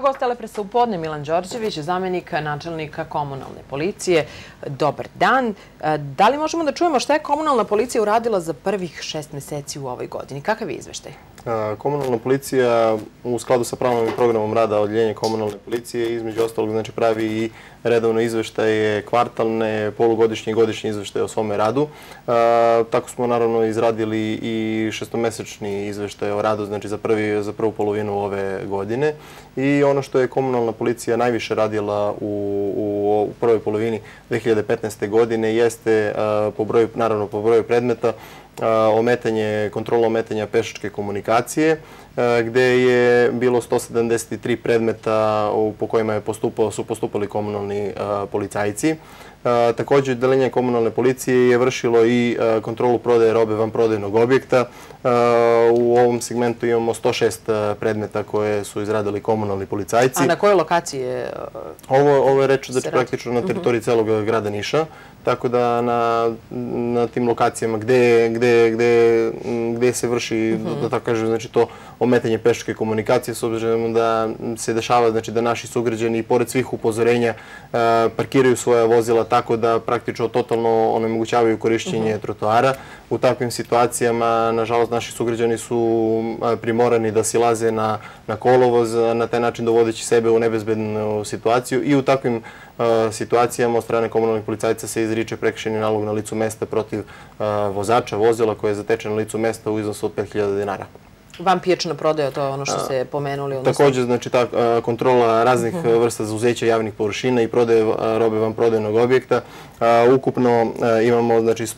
gost Telepresa u podne Milan Đorđević, zamenik načelnika komunalne policije. Dobar dan. Da li možemo da čujemo šta je komunalna policija uradila za prvih 6 meseci u ovoj godini? Kakav je izveštaj? Komunalna policija u skladu sa planom i programom rada Odeljenja komunalne policije između ostalog pravi i redovno izveštaje, kvartalne, polugodišnje i godišnje izveštaje o svome radu. Tako smo naravno izradili i šestomesečni izveštaj o radu, znači za prvu polovinu ove godine. I ono što je komunalna policija najviše radila u prvoj polovini 2015. godine jeste, naravno po broju predmeta, kontrola ometanja pešačke komunikacije, gde je bilo 173 predmeta po kojima su postupali komunalni policajci. Također, Odeljenje komunalne policije je vršilo i kontrolu prodaje robe vanprodajnog objekta. U ovom segmentu imamo 106 predmeta koje su izradili komunalni policajci. A na kojoj lokaciji je? Ovo je reč praktično na teritoriji celog grada Niša. Tako da na tim lokacijama gde se vrši, da tako kažem, znači to ometanje pešačke komunikacije, s obzirom da se dešava da naši sugrađani, pored svih upozorenja, parkiraju svoja vozila tako da praktično totalno onemogućavaju korišćenje trotoara. U takvim situacijama, nažalost, naši sugrađani su primorani da silaze na kolovoz, na taj način dovodeći sebe u nebezbednu situaciju, i u takvim situacijama od strane komunalnih policajca se izriče prekršajni nalog na licu mesta protiv vozača vozila koje je zatečeno na licu mesta u iznosu od 5.000 dinara. Vanpijačna prodaja, to je ono što ste pomenuli. Također, znači ta kontrola raznih vrsta zauzeća javnih površina i prodaje robe vanprodajnog objekta. Ukupno imamo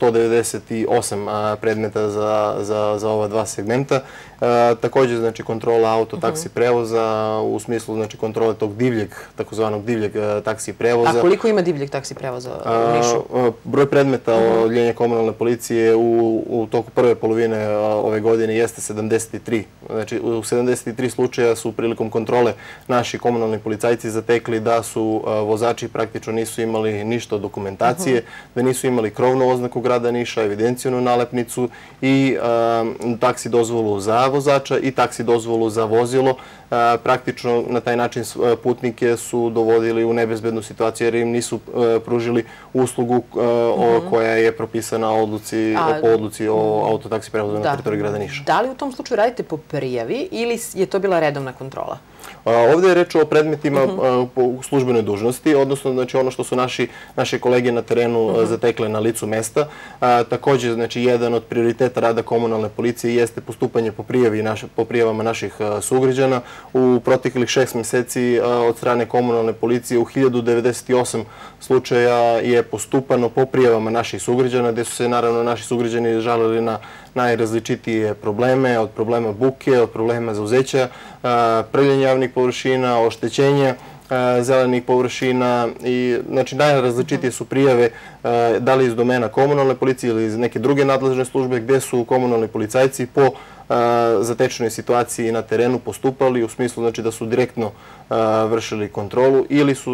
198 predmeta za ova dva segmenta. Također, znači kontrola auto-taksi prevoza u smislu kontrole tog divljeg, takozvanog divljeg taksi prevoza. A koliko ima divljeg taksi prevoza u Nišu? Broj predmeta Odeljenja komunalne policije u toku prve polovine ove godine jeste 73. Znači, u 73 slučaja su prilikom kontrole naši komunalni policajci zatekli da su vozači praktično nisu imali ništa od dokumentacije, da nisu imali krovnu oznaku grada Niša, evidencijonu nalepnicu i taksi dozvolu za vozača i taksi dozvolu za vozilo. Praktično na taj način putnike su dovodili u nebezbednu situaciju jer im nisu pružili uslugu koja je propisana po odluci o autotaksi prevozu na teritoriji grada Niša. Da li u tom slučaju radite po prijavi ili je to bila redovna kontrola? Ovdje je reč o predmetima po službenoj dužnosti, odnosno ono što su naše kolege na terenu zatekle na licu mesta. Također, jedan od prioriteta rada komunalne policije jeste postupanje po prijavama naših sugrađana. U proteklih 6 meseci od strane komunalne policije u 1098 slučaja je postupano po prijavama naših sugrađana, gde su se naravno naši sugrađani žalili na najrazličitije probleme, od problema buke, od problema zauzeća, prljanja javnih površina, oštećenja zelenih površina i znači najrazličitije su prijave da li iz domena komunalne policije ili iz neke druge nadležne službe gde su komunalni policajci po zatečenoj situaciji na terenu postupali u smislu da su direktno vršili kontrolu ili su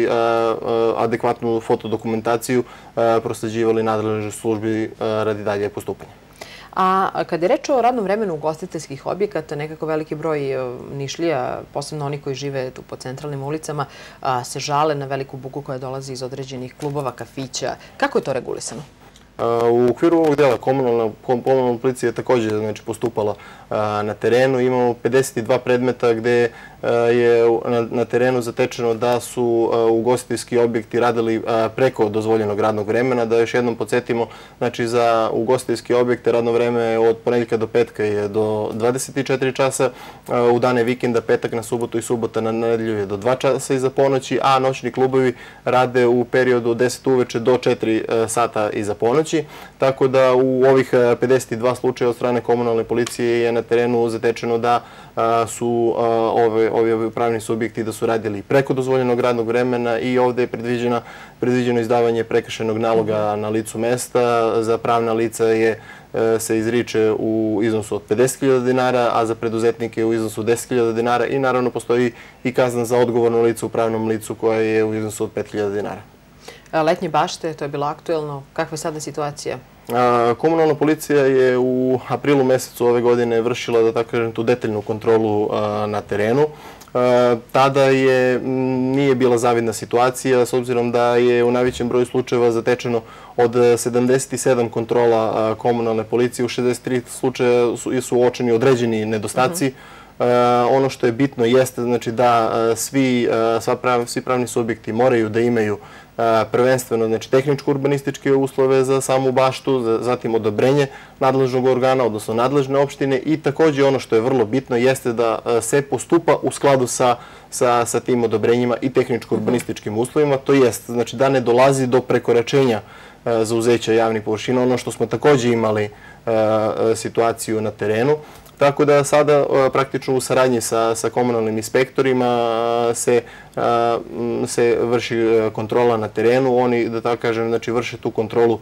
adekvatnu fotodokumentaciju prosleđivali nadležnoj službi radi dalje postupanja. A kada je reč o radnom vremenu ugostiteljskih objekata, nekako veliki broj Nišlija, posebno oni koji žive tu po centralnim ulicama, se žale na veliku buku koja dolazi iz određenih klubova, kafića. Kako je to regulisano? U okviru ovog dela komunalna policija je također postupala na terenu. Imamo 52 predmeta gde je na terenu zatečeno da su ugostiteljski objekti radili preko dozvoljenog radnog vremena. Da još jednom podsjetimo, znači za ugostiteljske objekte radno vreme od ponedjeljka do petka je do 24 časa, u dane vikenda, petak na subotu i subota na nedelju je do 2 časa iza ponoći, a noćni klubovi rade u periodu od 10 uveče do 4 sata iza ponoći. Tako da u ovih 52 slučaja od strane komunalne policije je na terenu zatečeno da su ovi pravni subjekti da su radili preko dozvoljenog radnog vremena i ovdje je predviđeno izdavanje prekršajnog naloga na licu mesta. Za pravna lica se izriče u iznosu od 50.000 dinara, a za preduzetnike u iznosu 10.000 dinara i naravno postoji i kazna za odgovorno lice u pravnom licu koja je u iznosu od 5.000 dinara. Letnje bašte, to je bilo aktuelno. Kakva je sada situacija? Komunalna policija je u aprilu mesecu ove godine vršila, da tako kažem, tu detaljnu kontrolu na terenu. Tada nije bila zavidna situacija, s obzirom da je u najvećem broju slučajeva zatečeno od 77 kontrola komunalne policije, u 63 slučaja su uočeni određeni nedostaci. Ono što je bitno jeste da svi pravni subjekti moraju da imaju prvenstveno tehničko-urbanističke uslove za samu baštu, zatim odobrenje nadležnog organa, odnosno nadležne opštine, i takođe ono što je vrlo bitno jeste da se postupa u skladu sa tim odobrenjima i tehničko-urbanističkim uslovima, to jest da ne dolazi do prekoračenja zauzeća javnih površina, ono što smo takođe imali situaciju na terenu. Tako da sada praktično u saradnji sa komunalnim inspektorima se vrši kontrola na terenu. Oni, da tako kažem, vrše tu kontrolu,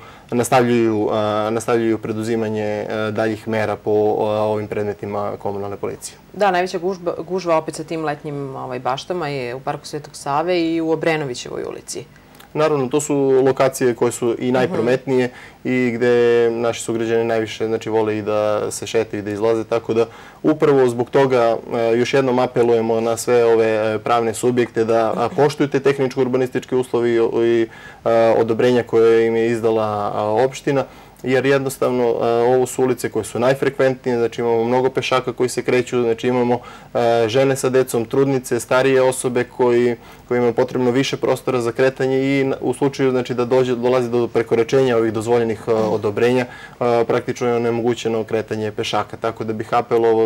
nastavljaju preduzimanje daljih mera po ovim predmetima komunalne policije. Da, najveća gužva opet sa tim letnjim baštama je u Parku Svetog Save i u Obrenovićevoj ulici. Naravno, to su lokacije koje su i najprometnije i gde naši sugrađani najviše vole i da se šetaju i da izlaze, tako da upravo zbog toga još jednom apelujemo na sve ove pravne subjekte da poštuju te tehničko-urbanističke uslovi i odobrenja koje im je izdala opština, jer jednostavno ovo su ulice koje su najfrekventnije, imamo mnogo pešaka koji se kreću, imamo žene sa decom, trudnice, starije osobe kojima je potrebno više prostora za kretanje i u slučaju da dolazi do prekoračenja ovih dozvoljenih odobrenja, praktično je onemogućeno kretanje pešaka. Tako da bih apelovao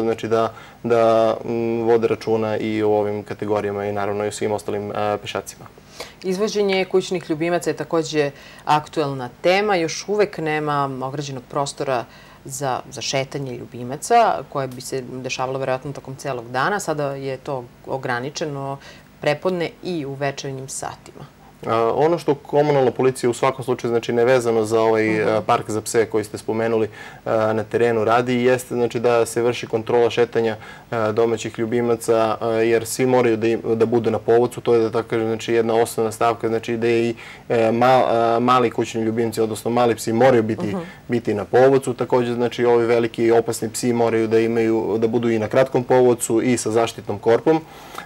da vode računa i o ovim kategorijama i naravno i o svim ostalim pešacima. Izvođenje kućnih ljubimaca je takođe aktuelna tema. Još uvek nema ograđenog prostora za šetanje ljubimaca, koje bi se dešavalo verovatno tokom celog dana. Sada je to ograničeno prepodne i u večernjim satima. Ono što komunalna policija u svakom slučaju, nevezano za ovaj park za pse koji ste spomenuli na terenu radi, jeste da se vrši kontrola šetanja domaćih ljubimaca, jer svi moraju da budu na povodcu. To je, da tako kažem, jedna osnovna stavka, da i mali kućni ljubimci, odnosno mali psi, moraju biti na povodcu. Takođe, ovi veliki i opasni psi moraju da budu i na kratkom povodcu i sa zaštitnom korpom.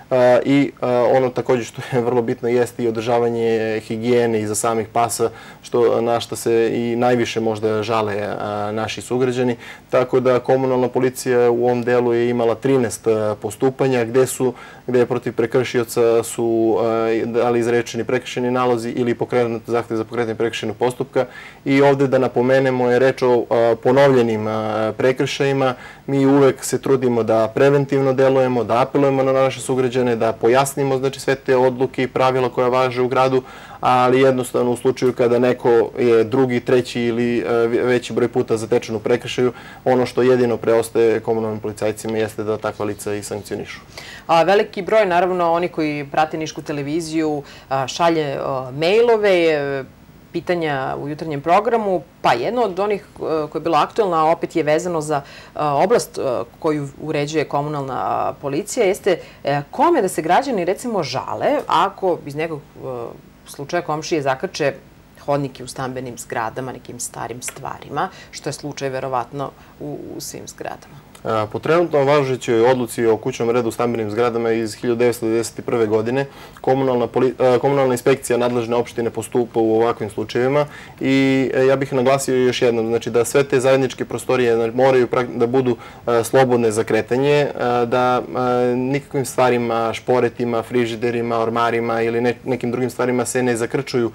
I ono takođe što je vrlo bitno jeste i održavanje higijene iza samih pasa, na što se i najviše možda žale naši sugrađani. Tako da komunalna policija u ovom delu je imala 13 postupanja gde je protiv prekršioca su ali izrečeni prekršajni nalozi ili pokrenut zahtev za pokretanje prekršajnog postupka. I ovde da napomenemo je reč o ponovljenim prekršajima. Mi uvek se trudimo da preventivno delujemo, da apelujemo na naše sugrađane, da pojasnimo sve te odluke i pravila koja važe u gradu, ali jednostavno u slučaju kada neko je drugi, treći ili veći broj puta zatečen u prekršaju, ono što jedino preostaje komunalnim policajcima jeste da takva lica i sankcionišu. Veliki broj, naravno, oni koji prate Nišku televiziju, šalje mejlove, pitanja u jutarnjem programu, pa jedno od onih koje je bilo aktuelno, a opet je vezano za oblast koju uređuje komunalna policija, jeste kome da se građani recimo žale ako iz nekog slučaja komšije zakrče hodnike u stambenim zgradama, nekim starim stvarima, što je slučaj verovatno u svim zgradama. Po trenutno važećoj odluci o kućnom redu u stambenim zgradama iz 1991. godine komunalna inspekcija nadležne opštine postupa u ovakvim slučajevima i ja bih naglasio još jednom, da sve te zajedničke prostorije moraju da budu slobodne za kretanje, da nikakvim stvarima, šporetima, frižiderima, ormarima ili nekim drugim stvarima se ne zakrčuju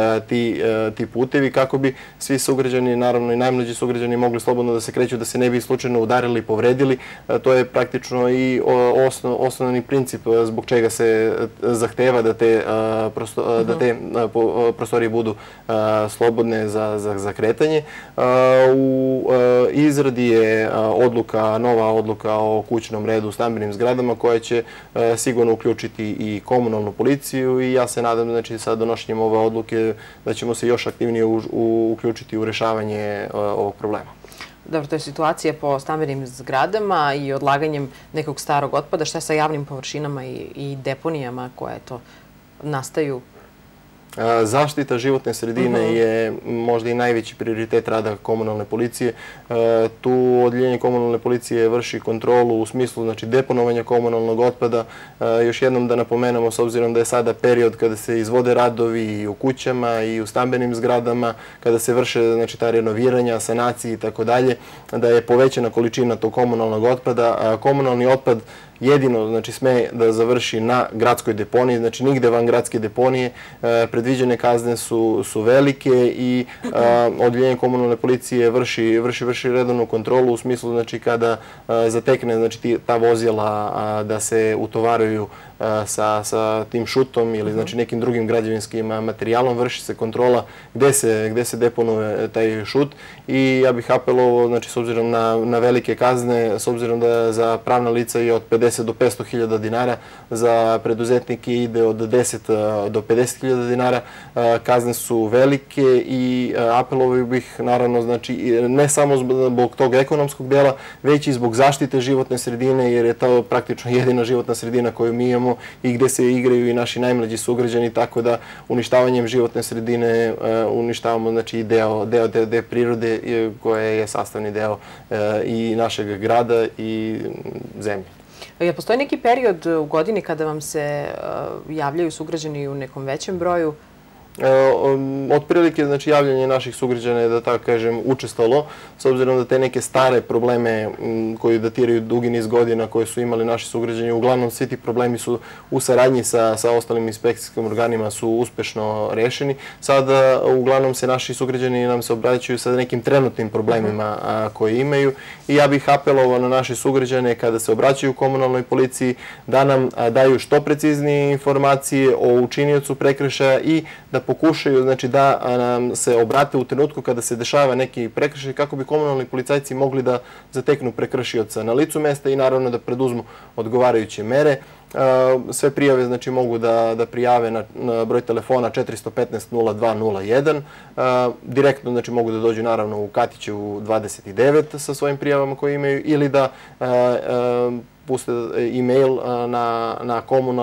ti putevi kako bi svi sugrađani, naravno i najmlađi sugrađani, mogli slobodno da se kreću, da se ne bi slučajno udarili, povredili. To je praktično i osnovni princip zbog čega se zahteva da te prostorije budu slobodne za kretanje. U izradi je nova odluka o kućnom redu u stambenim zgradama koja će sigurno uključiti i komunalnu policiju i ja se nadam sa donošenjem ove odluke da ćemo se još aktivnije uključiti u rešavanje ovog problema. Dobro, to je situacija po stambenim zgradama i odlaganjem nekog starog otpada. Šta je sa javnim površinama i deponijama koje nastaju? Zaštita životne sredine je možda i najveći prioritet rada komunalne policije. Tu odeljenje komunalne policije vrši kontrolu u smislu znači, deponovanja komunalnog otpada. Još jednom da napomenemo, s obzirom da je sada period kada se izvode radovi i u kućama i u stambenim zgradama, kada se vrše znači, ta renoviranja, sanacije i tako dalje, da je povećana količina tog komunalnog otpada. Komunalni otpad jedino znači, sme da završi na gradskoj deponiji, znači nigde van gradske deponije. Predviđene kazne su velike i odeljenje komunalne policije vrši redovnu kontrolu u smislu znači, kada zatekne znači, ta vozila da se utovaraju sa tim šutom ili znači, nekim drugim građevinskim materijalom, vrši se kontrola gde se deponuje taj šut i ja bih apelovao, znači, s obzirom na velike kazne, s obzirom da za pravna lica je od 50 do 500 hiljada dinara, za preduzetnike ide od 10 do 50 hiljada dinara, kazne su velike i apelovao bih naravno, znači, ne samo zbog tog ekonomskog dela, već i zbog zaštite životne sredine, jer je to praktično jedina životna sredina koju mi imamo i gde se igraju i naši najmlađi sugrađani, tako da uništavanjem životne sredine uništavamo znači, i deo prirode koja je sastavni deo i našeg grada i zemlje. Jel postoji neki period u godini kada vam se javljaju sugrađani u nekom većem broju? Otprilike, znači, javljanje naših sugrađana je, da tako kažem, učestalo, s obzirom da te neke stare probleme koji datiraju dugi niz godina koje su imali naši sugrađani, uglavnom svi ti problemi su u saradnji sa ostalim inspekcijskim organima su uspešno rešeni. Sada, uglavnom, se naši sugrađani nam se obraćaju sa nekim trenutnim problemima koje imaju i ja bih apelovao na naše sugrađane kada se obraćaju komunalnoj policiji da nam daju što preciznije informacije o učiniocu prekršaja i da pokušaju znači, da nam se obrate u trenutku kada se dešava neki prekršaj kako bi komunalni policajci mogli da zateknu prekršioca na licu mesta i naravno da preduzmu odgovarajuće mere. Sve prijave znači, mogu da prijave na broj telefona 415 0201. Direktno znači, mogu da dođu naravno u Katićevu 29 sa svojim prijavama koje imaju ili da puste e-mail na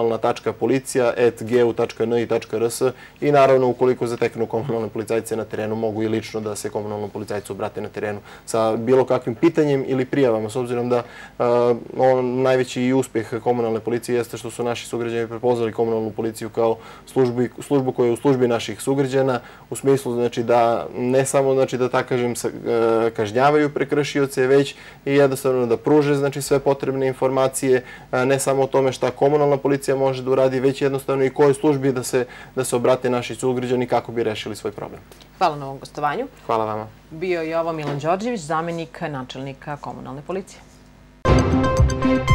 komunalna.policija@gu.ni.rs i naravno ukoliko zateknu komunalne policajce na terenu mogu i lično da se komunalnom policajcu obrate na terenu sa bilo kakvim pitanjem ili prijavama, s obzirom da najveći uspeh komunalne policije jeste što su naši sugrađani prepoznali komunalnu policiju kao službu koja je u službi naših sugrađana, u smislu znači da ne samo znači da tako kažem kažnjavaju prekršioce, već i jednostavno da pruže znači sve potrebne informacije, ne samo o tome šta komunalna policija može da uradi, već jednostavno i kojoj službi da se obrate naši sugrađani kako bi rešili svoj problem. Hvala na ovom gostovanju. Hvala vama. Bio je ovo Milan Đorđević, zamenik načelnika komunalne policije.